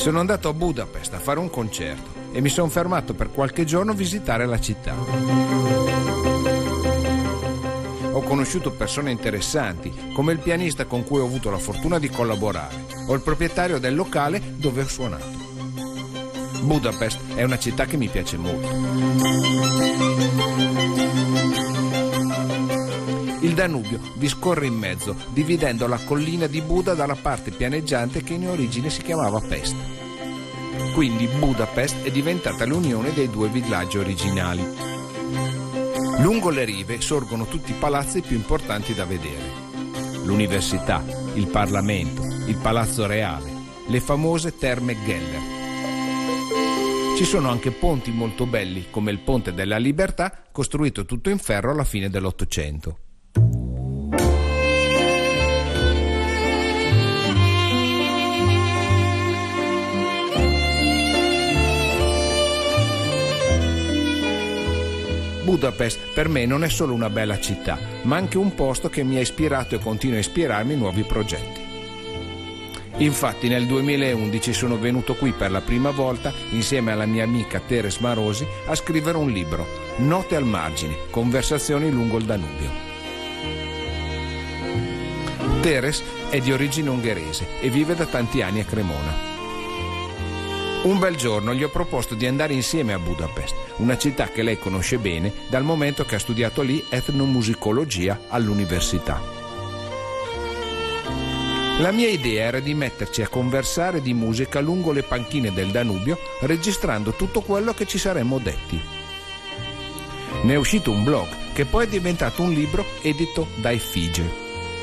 Sono andato a Budapest a fare un concerto e mi sono fermato per qualche giorno a visitare la città. Ho conosciuto persone interessanti, come il pianista con cui ho avuto la fortuna di collaborare, o il proprietario del locale dove ho suonato. Budapest è una città che mi piace molto. Il Danubio vi scorre in mezzo, dividendo la collina di Buda dalla parte pianeggiante che in origine si chiamava Pest. Quindi Budapest è diventata l'unione dei due villaggi originali. Lungo le rive sorgono tutti i palazzi più importanti da vedere. L'università, il Parlamento, il Palazzo Reale, le famose Terme Geller. Ci sono anche ponti molto belli, come il Ponte della Libertà, costruito tutto in ferro alla fine dell'Ottocento. Budapest per me non è solo una bella città, ma anche un posto che mi ha ispirato e continua a ispirarmi in nuovi progetti. Infatti nel 2011 sono venuto qui per la prima volta insieme alla mia amica Teres Marosi a scrivere un libro, Note al margine, conversazioni lungo il Danubio. Teres è di origine ungherese e vive da tanti anni a Cremona. Un bel giorno gli ho proposto di andare insieme a Budapest, una città che lei conosce bene dal momento che ha studiato lì etnomusicologia all'università. La mia idea era di metterci a conversare di musica lungo le panchine del Danubio, registrando tutto quello che ci saremmo detti. Ne è uscito un blog che poi è diventato un libro edito da Effigie.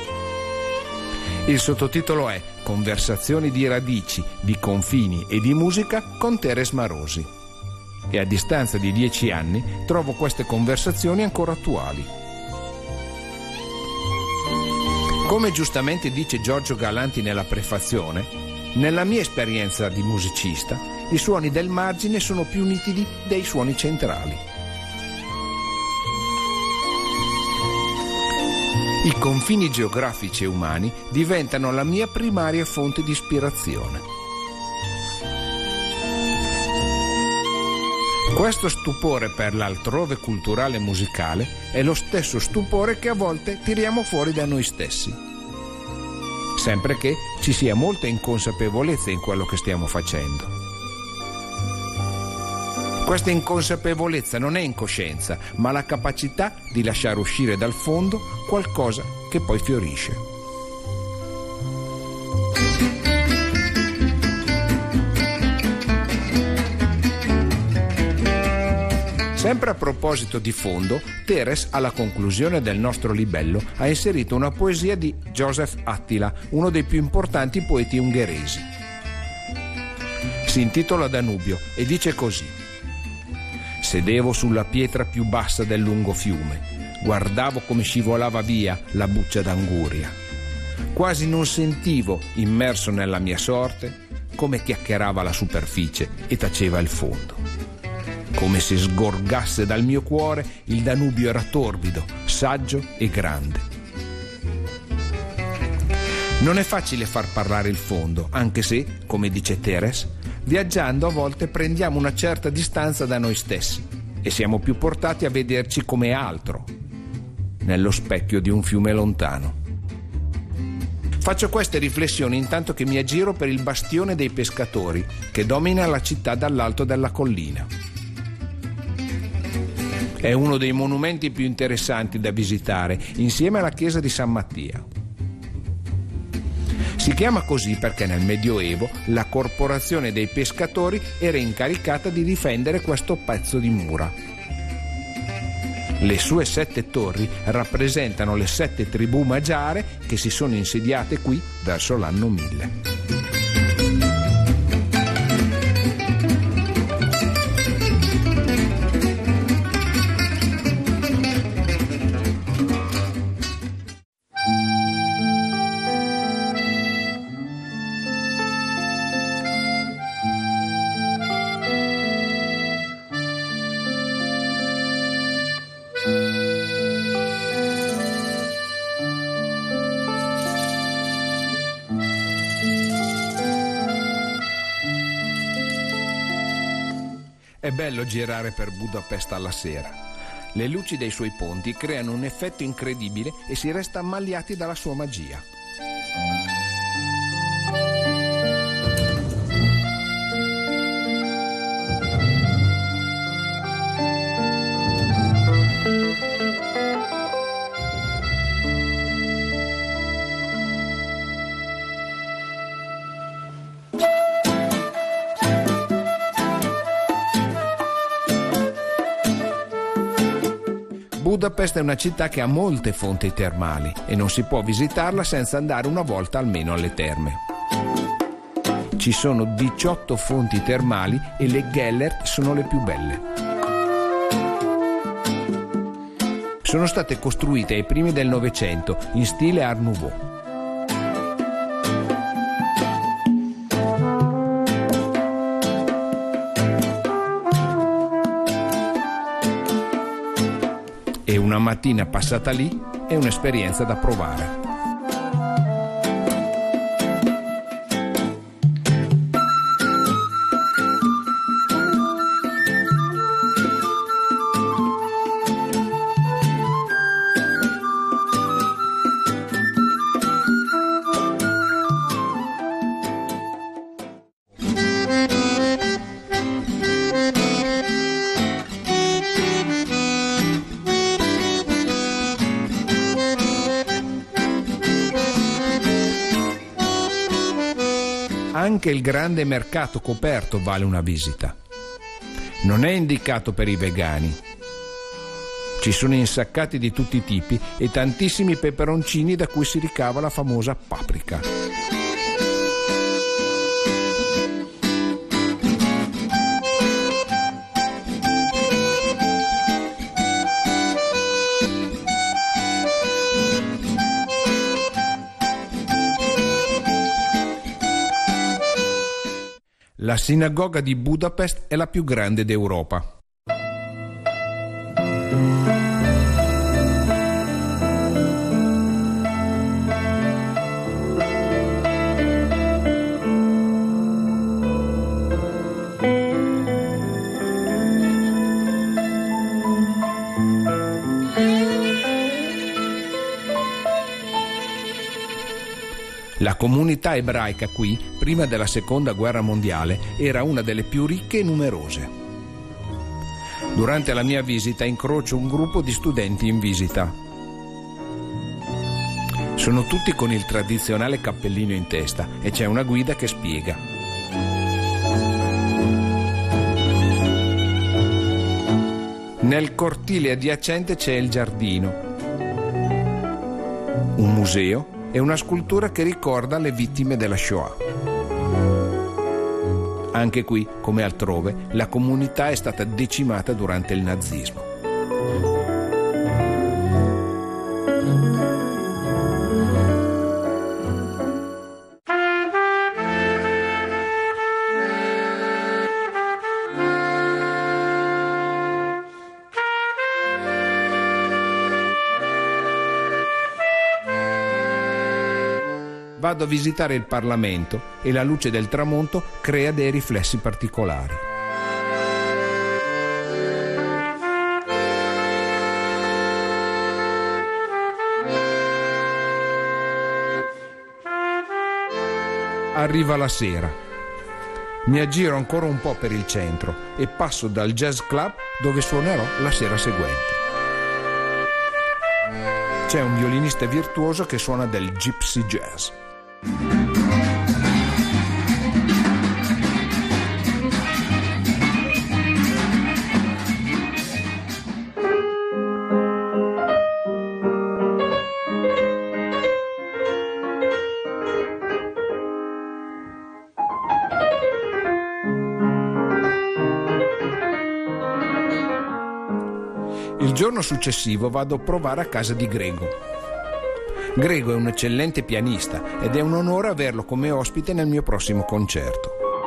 Il sottotitolo è Conversazioni di radici, di confini e di musica con Teres Marosi. E a distanza di 10 anni trovo queste conversazioni ancora attuali. Come giustamente dice Giorgio Galanti nella prefazione, nella mia esperienza di musicista, i suoni del margine sono più nitidi dei suoni centrali. I confini geografici e umani diventano la mia primaria fonte di ispirazione. Questo stupore per l'altrove culturale e musicale è lo stesso stupore che a volte tiriamo fuori da noi stessi. Sempre che ci sia molta inconsapevolezza in quello che stiamo facendo. Questa inconsapevolezza non è incoscienza, ma la capacità di lasciare uscire dal fondo qualcosa che poi fiorisce. Sempre a proposito di fondo, Teres, alla conclusione del nostro libello, ha inserito una poesia di Joseph Attila, uno dei più importanti poeti ungheresi. Si intitola Danubio e dice così: sedevo sulla pietra più bassa del lungo fiume, guardavo come scivolava via la buccia d'anguria. Quasi non sentivo, immerso nella mia sorte, come chiacchierava la superficie e taceva il fondo. Come se sgorgasse dal mio cuore, il Danubio era torbido, saggio e grande. Non è facile far parlare il fondo, anche se, come dice Teres, viaggiando a volte prendiamo una certa distanza da noi stessi e siamo più portati a vederci come altro, nello specchio di un fiume lontano. Faccio queste riflessioni intanto che mi aggiro per il bastione dei pescatori che domina la città dall'alto della collina. È uno dei monumenti più interessanti da visitare, insieme alla chiesa di San Mattia. Si chiama così perché nel Medioevo la corporazione dei pescatori era incaricata di difendere questo pezzo di mura. Le sue 7 torri rappresentano le 7 tribù magiare che si sono insediate qui verso l'anno 1000. È bello girare per Budapest alla sera. Le luci dei suoi ponti creano un effetto incredibile e si resta ammaliati dalla sua magia. Budapest è una città che ha molte fonti termali e non si può visitarla senza andare una volta almeno alle terme. Ci sono 18 fonti termali e le Gellert sono le più belle. Sono state costruite ai primi del Novecento in stile Art Nouveau. E una mattina passata lì è un'esperienza da provare. Anche il grande mercato coperto vale una visita. Non è indicato per i vegani. Ci sono insaccati di tutti i tipi e tantissimi peperoncini da cui si ricava la famosa paprika. La sinagoga di Budapest è la più grande d'Europa. La comunità ebraica qui, prima della Seconda Guerra Mondiale, era una delle più ricche e numerose. Durante la mia visita incrocio un gruppo di studenti in visita. Sono tutti con il tradizionale cappellino in testa e c'è una guida che spiega. Nel cortile adiacente c'è il giardino, un museo e una scultura che ricorda le vittime della Shoah. Anche qui, come altrove, la comunità è stata decimata durante il nazismo. Vado a visitare il Parlamento e la luce del tramonto crea dei riflessi particolari. Arriva la sera. Mi aggiro ancora un po' per il centro e passo dal jazz club dove suonerò la sera seguente. C'è un violinista virtuoso che suona del gypsy jazz. Il giorno successivo vado a provare a casa di Grego. Grego è un eccellente pianista ed è un onore averlo come ospite nel mio prossimo concerto.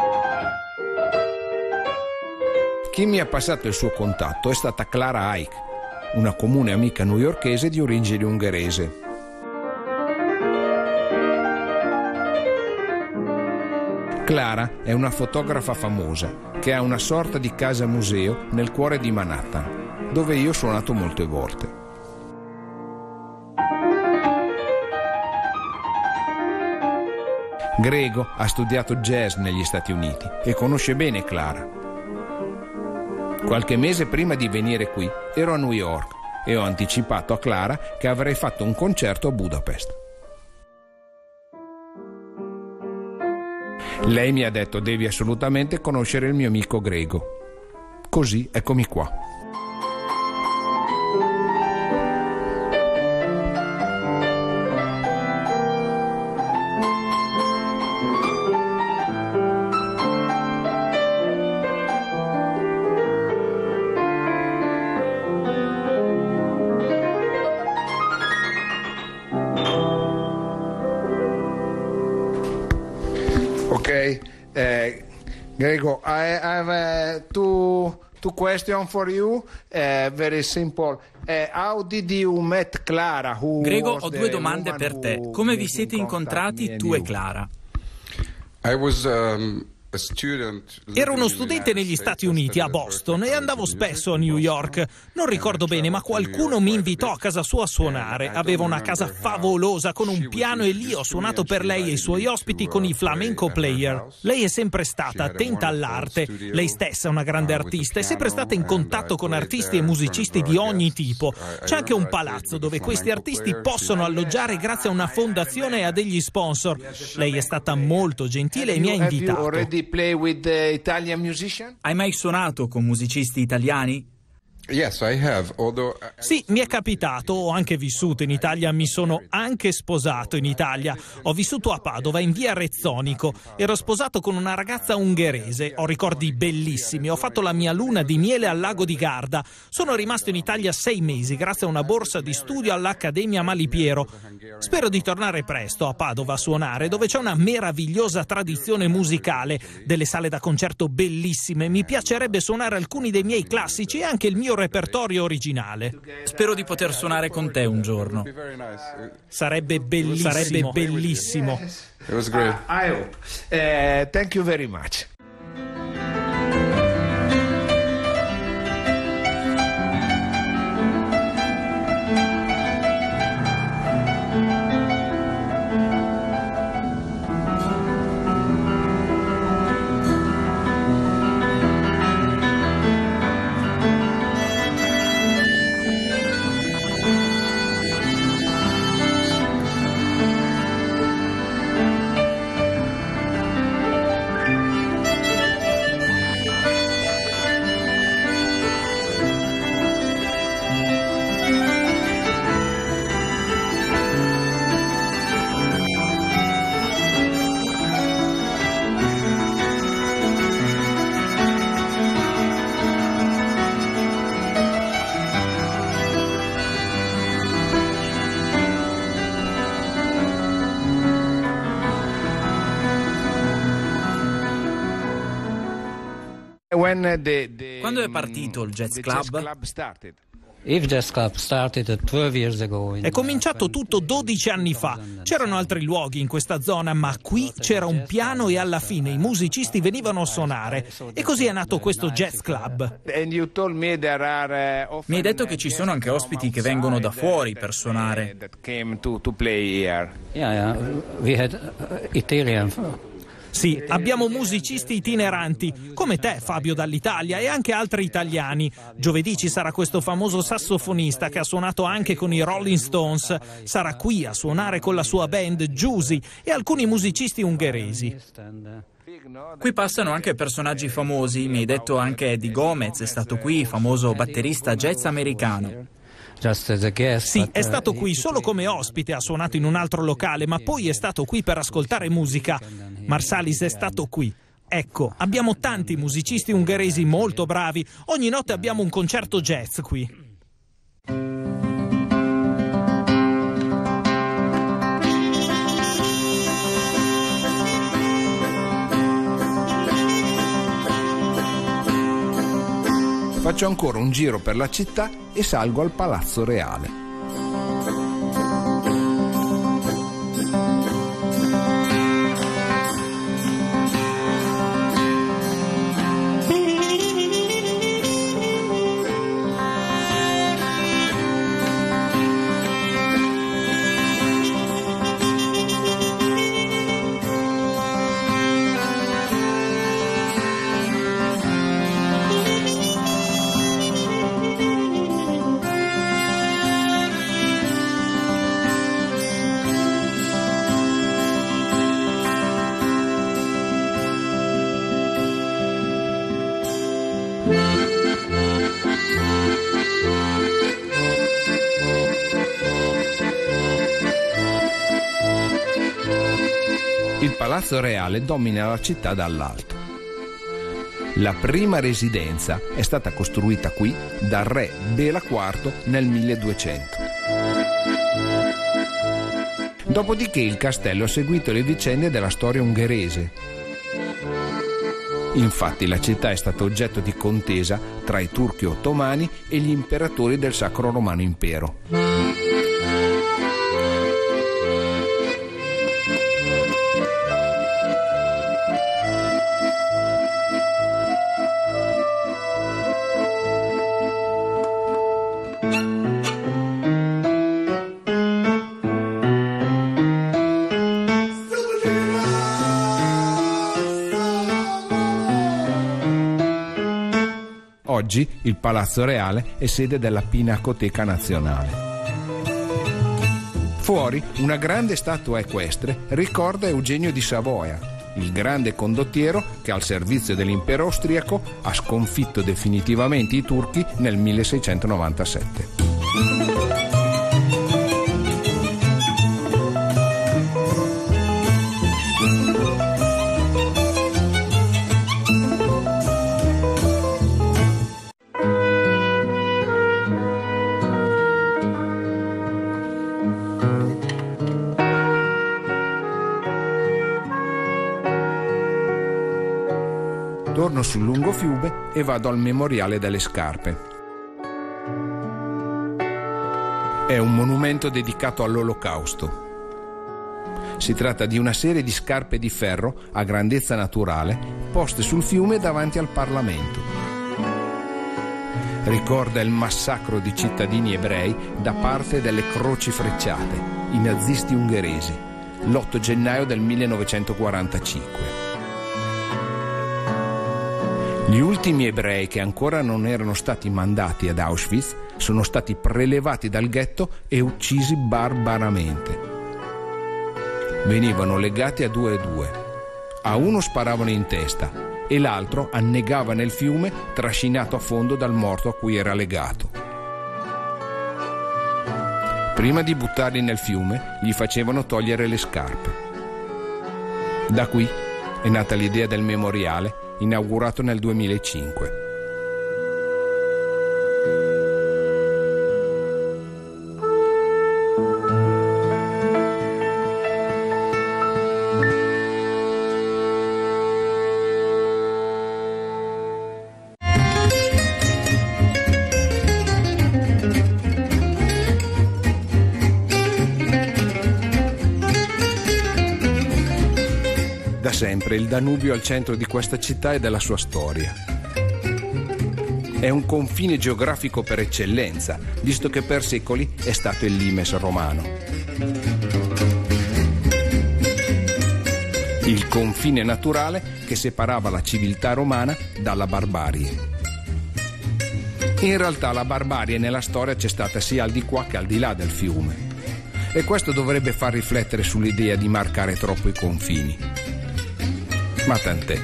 Chi mi ha passato il suo contatto è stata Clara Eich, una comune amica newyorkese di origine ungherese. Clara è una fotografa famosa che ha una sorta di casa museo nel cuore di Manhattan, dove io ho suonato molte volte. Grego ha studiato jazz negli Stati Uniti e conosce bene Clara. Qualche mese prima di venire qui ero a New York e ho anticipato a Clara che avrei fatto un concerto a Budapest. Lei mi ha detto: devi assolutamente conoscere il mio amico Grego. Così eccomi qua. Okay, Grego, I have two questions for you, very simple. How did you meet Clara? Grego, ho due domande per te. Come vi siete incontrati tu e Clara? I was Ero uno studente negli Stati Uniti, a Boston, e andavo spesso a New York. Non ricordo bene, ma qualcuno mi invitò a casa sua a suonare. Aveva una casa favolosa con un piano e lì ho suonato per lei e i suoi ospiti con i flamenco player. Lei è sempre stata attenta all'arte. Lei stessa è una grande artista, è sempre stata in contatto con artisti e musicisti di ogni tipo. C'è anche un palazzo dove questi artisti possono alloggiare grazie a una fondazione e a degli sponsor. Lei è stata molto gentile e mi ha invitato. Play with the Italian musician? Hai mai suonato con musicisti italiani? Yes, I have, although... Sì, mi è capitato, ho anche vissuto in Italia, mi sono anche sposato in Italia. Ho vissuto a Padova, in via Rezzonico. Ero sposato con una ragazza ungherese, ho ricordi bellissimi. Ho fatto la mia luna di miele al lago di Garda. Sono rimasto in Italia 6 mesi grazie a una borsa di studio all'Accademia Malipiero. Spero di tornare presto a Padova a suonare, dove c'è una meravigliosa tradizione musicale, delle sale da concerto bellissime. Mi piacerebbe suonare alcuni dei miei classici e anche il mio repertorio originale. Spero di poter suonare con te un giorno. Sarebbe bellissimo. Sarebbe bellissimo. It was great. I hope. Thank you very much. Quando è partito il Jazz Club? È cominciato tutto 12 anni fa. C'erano altri luoghi in questa zona, ma qui c'era un piano e alla fine i musicisti venivano a suonare. E così è nato questo Jazz Club. Mi hai detto che ci sono anche ospiti che vengono da fuori per suonare. Sì, abbiamo musicisti itineranti, come te, Fabio, dall'Italia, e anche altri italiani. Giovedì ci sarà questo famoso sassofonista che ha suonato anche con i Rolling Stones. Sarà qui a suonare con la sua band Giusy e alcuni musicisti ungheresi. Qui passano anche personaggi famosi. Mi hai detto anche Eddie Gomez è stato qui, famoso batterista jazz americano. Sì, è stato qui solo come ospite, ha suonato in un altro locale, ma poi è stato qui per ascoltare musica. Marsalis è stato qui. Ecco, abbiamo tanti musicisti ungheresi molto bravi. Ogni notte abbiamo un concerto jazz qui. Faccio ancora un giro per la città e salgo al Palazzo Reale. Il Palazzo Reale domina la città dall'alto. La prima residenza è stata costruita qui dal re Bela IV nel 1200. Dopodiché il castello ha seguito le vicende della storia ungherese. Infatti la città è stata oggetto di contesa tra i turchi ottomani e gli imperatori del Sacro Romano Impero. Oggi il Palazzo Reale è sede della Pinacoteca Nazionale. Fuori una grande statua equestre ricorda Eugenio di Savoia, il grande condottiero che al servizio dell'impero austriaco ha sconfitto definitivamente i turchi nel 1697. Torno sul lungo fiume e vado al Memoriale delle Scarpe. È un monumento dedicato all'Olocausto. Si tratta di una serie di scarpe di ferro a grandezza naturale poste sul fiume davanti al Parlamento. Ricorda il massacro di cittadini ebrei da parte delle Croci Frecciate, i nazisti ungheresi, l'8 gennaio del 1945. Gli ultimi ebrei che ancora non erano stati mandati ad Auschwitz sono stati prelevati dal ghetto e uccisi barbaramente. Venivano legati a due e due. A uno sparavano in testa e l'altro annegava nel fiume trascinato a fondo dal morto a cui era legato. Prima di buttarli nel fiume gli facevano togliere le scarpe. Da qui è nata l'idea del memoriale, inaugurato nel 2005. Da sempre il Danubio è al centro di questa città e della sua storia. È un confine geografico per eccellenza, visto che per secoli è stato il limes romano. Il confine naturale che separava la civiltà romana dalla barbarie. In realtà la barbarie nella storia c'è stata sia al di qua che al di là del fiume. E questo dovrebbe far riflettere sull'idea di marcare troppo i confini. Ma tant'è.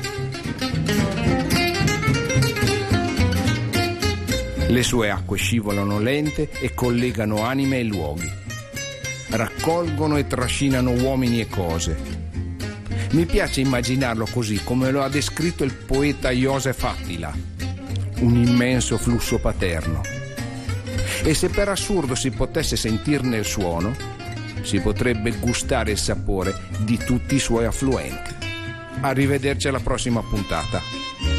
Le sue acque scivolano lente e collegano anime e luoghi. Raccolgono e trascinano uomini e cose. Mi piace immaginarlo così come lo ha descritto il poeta Joseph Attila, un immenso flusso paterno. E se per assurdo si potesse sentirne il suono, si potrebbe gustare il sapore di tutti i suoi affluenti. Arrivederci alla prossima puntata.